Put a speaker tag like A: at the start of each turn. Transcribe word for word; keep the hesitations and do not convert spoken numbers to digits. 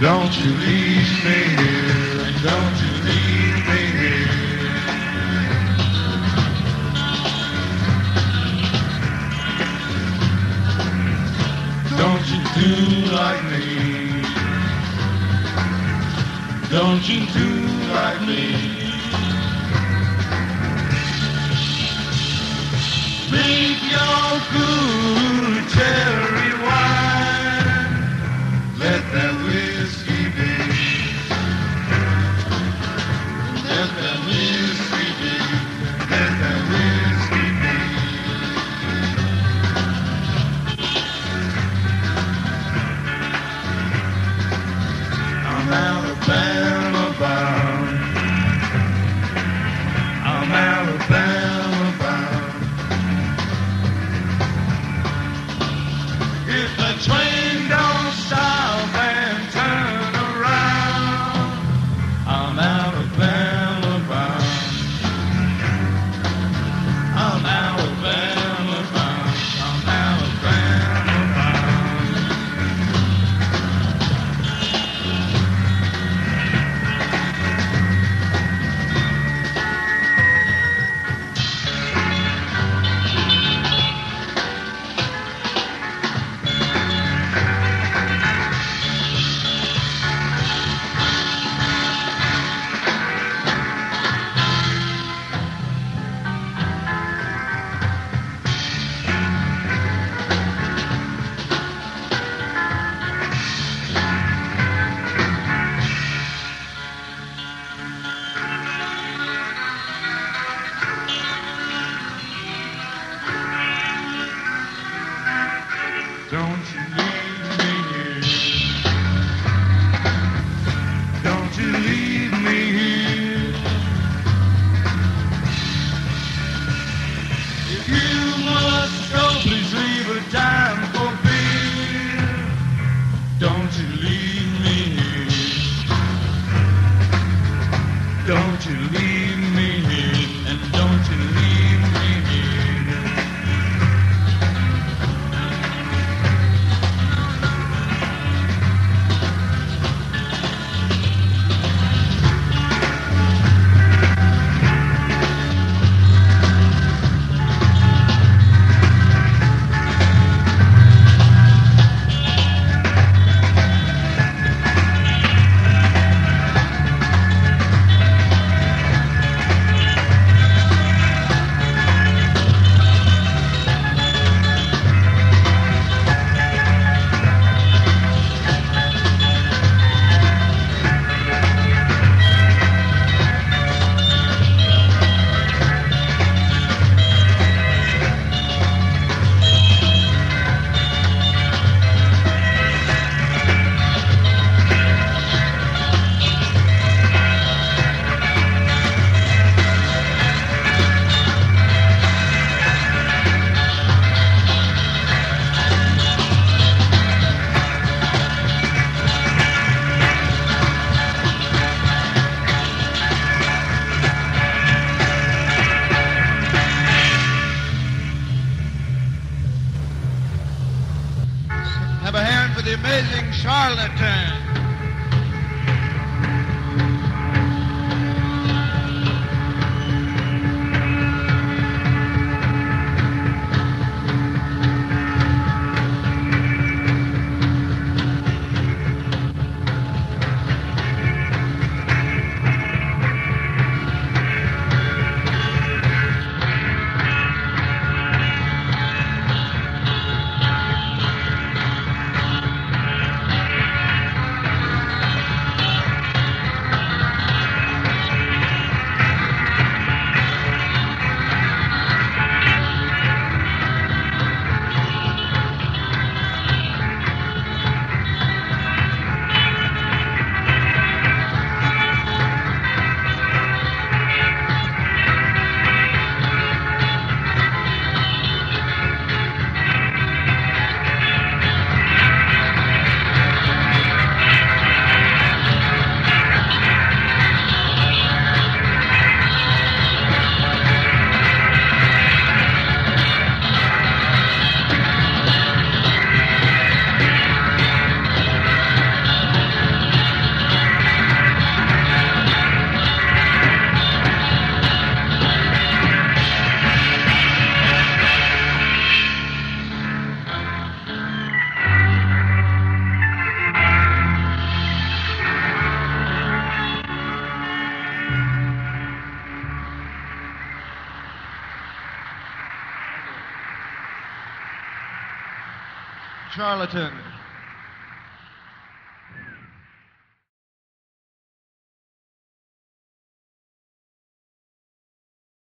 A: Don't you leave me here, and don't you leave me here. Don't you do like me. Don't you do like me. Drink your good cherry wine. Let that whiskey be. Let that whiskey be. Let that whiskey be. I'm Alabama bound. I'm Alabama bound. If the train don't stop and turn around, I'm Alabama bound. I'm Alabama bound. I'm Alabama bound. Don't you leave me here. Don't you leave me here. If you must go, please leave a dime for beer. Don't you leave me here. Don't you leave me here. And don't you leave me here.
B: Have a hand for the amazing charlatans. charlatan.